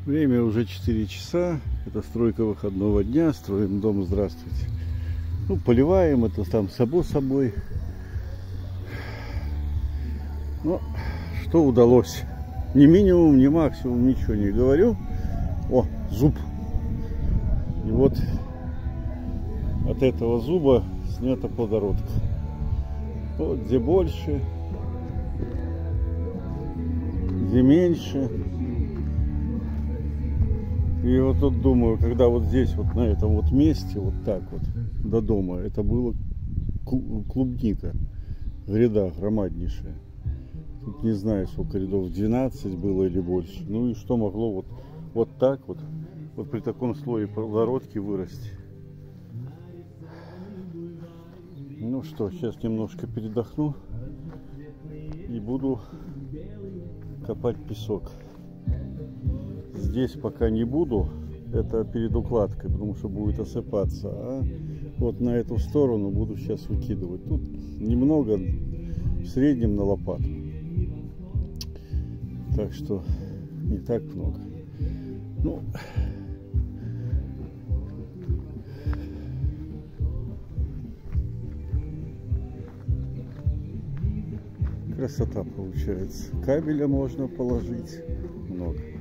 Время уже 4 часа. Это стройка выходного дня. Строим дом. Здравствуйте. Ну, поливаем это там само собой. Но что удалось? Ни минимум, ни максимум, ничего не говорю. О, зуб. И вот от этого зуба снята плодородка. Вот где больше, где меньше. И вот тут думаю, когда вот здесь, вот на этом вот месте, вот так вот, до дома, это было клубника в рядах громаднейшая. Тут не знаю, сколько рядов, 12 было или больше. Ну и что могло вот так вот при таком слое плодородки вырасти. Ну что, сейчас немножко передохну и буду копать песок. Здесь пока не буду, это перед укладкой, потому что будет осыпаться. А вот на эту сторону буду сейчас выкидывать. Тут немного, в среднем на лопату. Так что не так много. Ну, красота получается. Кабеля можно положить много.